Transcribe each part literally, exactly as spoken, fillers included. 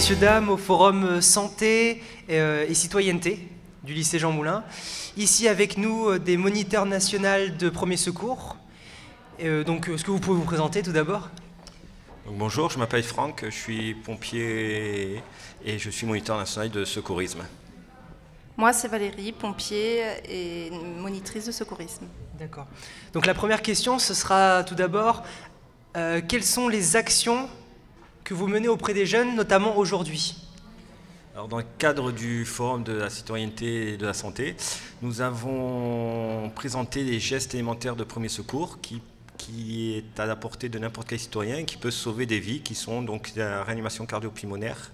messieurs, dames, au forum santé euh, et citoyenneté du lycée Jean Moulin. Ici avec nous euh, des moniteurs nationaux de premiers secours. Euh, donc, est-ce que vous pouvez vous présenter tout d'abord? Bonjour, je m'appelle Franck, je suis pompier et je suis moniteur national de secourisme. Moi, c'est Valérie, pompier et monitrice de secourisme. D'accord. Donc la première question, ce sera tout d'abord, euh, quelles sont les actions que vous menez auprès des jeunes, notamment aujourd'hui? Alors, dans le cadre du Forum de la citoyenneté et de la santé, nous avons présenté les gestes élémentaires de premier secours qui, qui est à la portée de n'importe quel citoyen, qui peut sauver des vies, qui sont donc la réanimation cardio-pulmonaire.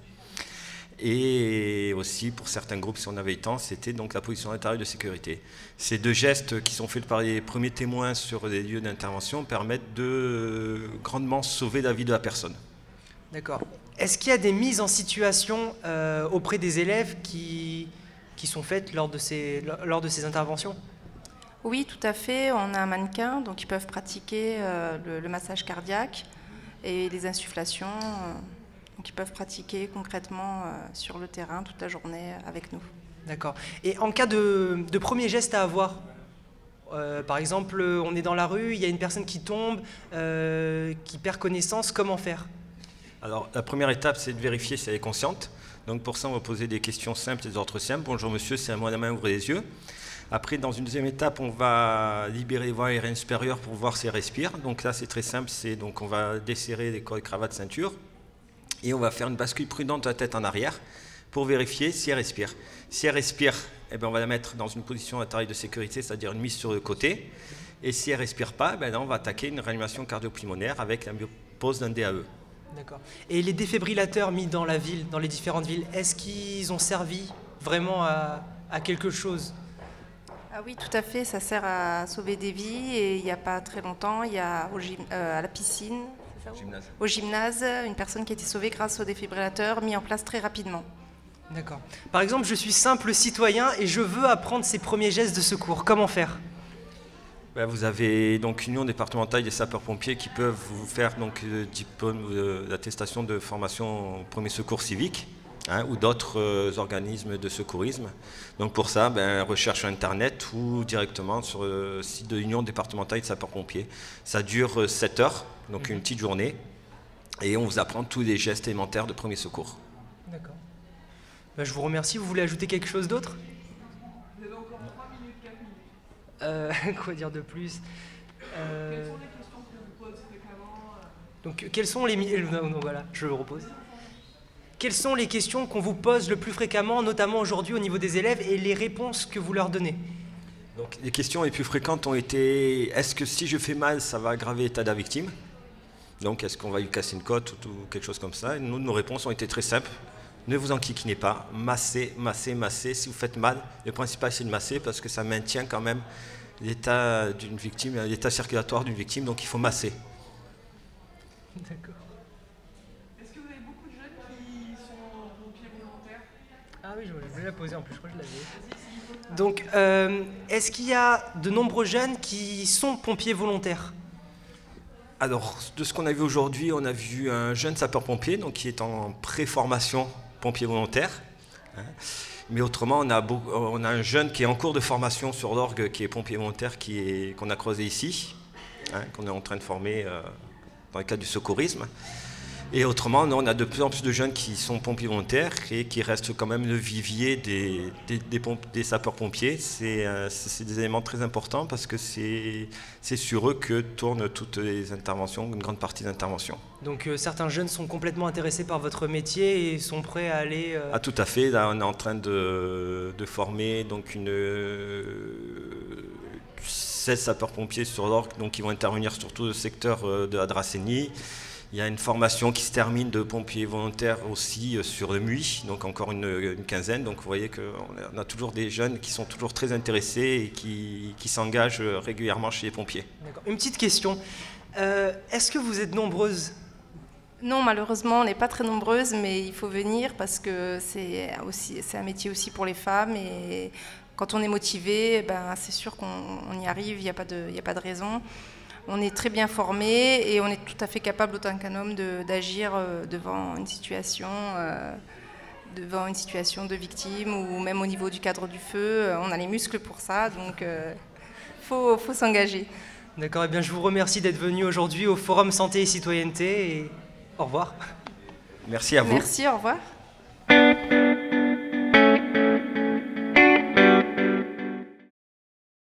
Et aussi, pour certains groupes, si on avait le temps, c'était donc la position latérale de sécurité. Ces deux gestes qui sont faits par les premiers témoins sur les lieux d'intervention permettent de grandement sauver la vie de la personne. D'accord. Est-ce qu'il y a des mises en situation euh, auprès des élèves qui, qui sont faites lors de, ces, lors de ces interventions? Oui, tout à fait. On a un mannequin, donc ils peuvent pratiquer euh, le, le massage cardiaque et les insufflations. Euh, donc ils peuvent pratiquer concrètement euh, sur le terrain toute la journée avec nous. D'accord. Et en cas de, de premier geste à avoir, euh, par exemple, on est dans la rue, il y a une personne qui tombe, euh, qui perd connaissance, comment faire? Alors, la première étape, c'est de vérifier si elle est consciente. Donc, pour ça, on va poser des questions simples et des ordres simples. Bonjour monsieur, c'est à moi la main, ouvrez les yeux. Après, dans une deuxième étape, on va libérer les voies aériennes supérieures pour voir si elle respire. Donc là, c'est très simple. C'est donc on va desserrer les cols, cravates, ceinture. Et on va faire une bascule prudente de la tête en arrière pour vérifier si elle respire. Si elle respire, eh bien, on va la mettre dans une position latérale de sécurité, c'est-à-dire une mise sur le côté. Et si elle ne respire pas, eh bien, là, on va attaquer une réanimation cardio-pulmonaire avec la pose d'un D A E. D'accord. Et les défibrillateurs mis dans la ville, dans les différentes villes, est-ce qu'ils ont servi vraiment à, à quelque chose? Ah oui, tout à fait, ça sert à sauver des vies. Et il n'y a pas très longtemps, il y a au gym, euh, à la piscine, c'est ça, Gymnase. au gymnase, une personne qui a été sauvée grâce au défibrillateur mis en place très rapidement. D'accord. Par exemple, je suis simple citoyen et je veux apprendre ces premiers gestes de secours. Comment faire? Vous avez donc l'Union départementale des sapeurs-pompiers qui peuvent vous faire donc le diplôme, euh, l'attestation de formation au premier secours civique, hein, ou d'autres euh, organismes de secourisme. Donc pour ça, ben, recherche sur Internet ou directement sur le site de l'Union départementale des sapeurs-pompiers. Ça dure euh, sept heures, donc une petite journée, et on vous apprend tous les gestes élémentaires de premier secours. D'accord. Ben, je vous remercie. Vous voulez ajouter quelque chose d'autre? Euh, quoi dire de plus? euh... Quelles sont les questions que vous posez fréquemment? Donc, quelles sont les... Non, non, voilà, je le repose. Quelles sont les questions qu'on vous pose le plus fréquemment, notamment aujourd'hui au niveau des élèves, et les réponses que vous leur donnez? Donc, les questions les plus fréquentes ont été: est-ce que si je fais mal, ça va aggraver l'état de la victime? Donc, est-ce qu'on va lui casser une côte ou, ou quelque chose comme ça? Et nous, nos réponses ont été très simples. Ne vous enquiquinez pas, massez, massez, massez. Si vous faites mal, le principal c'est de masser parce que ça maintient quand même l'état d'une victime, l'état circulatoire d'une victime, donc il faut masser. D'accord. Est-ce que vous avez beaucoup de jeunes qui sont pompiers volontaires? Ah oui, je voulais la poser en plus, je crois que je l'avais. Donc, euh, est-ce qu'il y a de nombreux jeunes qui sont pompiers volontaires? Alors, de ce qu'on a vu aujourd'hui, on a vu un jeune sapeur-pompier donc qui est en pré-formation pompier volontaire. Hein. Mais autrement, on a, beau, on a un jeune qui est en cours de formation sur l'orgue, qui est pompier volontaire, qui est, qu'on a croisé ici, hein, qu'on est en train de former euh, dans le cadre du secourisme. Et autrement, on a de plus en plus de jeunes qui sont pompiers volontaires et qui restent quand même le vivier des, des, des, des sapeurs-pompiers. C'est euh, des éléments très importants parce que c'est sur eux que tournent toutes les interventions, une grande partie des interventions. Donc euh, certains jeunes sont complètement intéressés par votre métier et sont prêts à aller... Euh... Ah, tout à fait. Là, on est en train de, de former donc une... Euh, seize sapeurs-pompiers sur l'Orgue, donc qui vont intervenir sur tout le secteur de la Dracénie. Il y a une formation qui se termine de pompiers volontaires aussi sur le Muy, donc encore une, une quinzaine. Donc vous voyez qu'on a toujours des jeunes qui sont toujours très intéressés et qui, qui s'engagent régulièrement chez les pompiers. Une petite question. Euh, Est-ce que vous êtes nombreuses? Non, malheureusement, on n'est pas très nombreuses, mais il faut venir parce que c'est un métier aussi pour les femmes. Et quand on est motivé, ben, c'est sûr qu'on y arrive, il n'y a pas de, il n'y a pas de raison. on est très bien formé et on est tout à fait capable, autant qu'un homme, d'agir devant une situation, euh, devant une situation de victime ou même au niveau du cadre du feu. On a les muscles pour ça, donc il euh, faut, faut s'engager. D'accord, eh bien je vous remercie d'être venu aujourd'hui au Forum Santé et Citoyenneté et au revoir. Merci à vous. Merci, au revoir.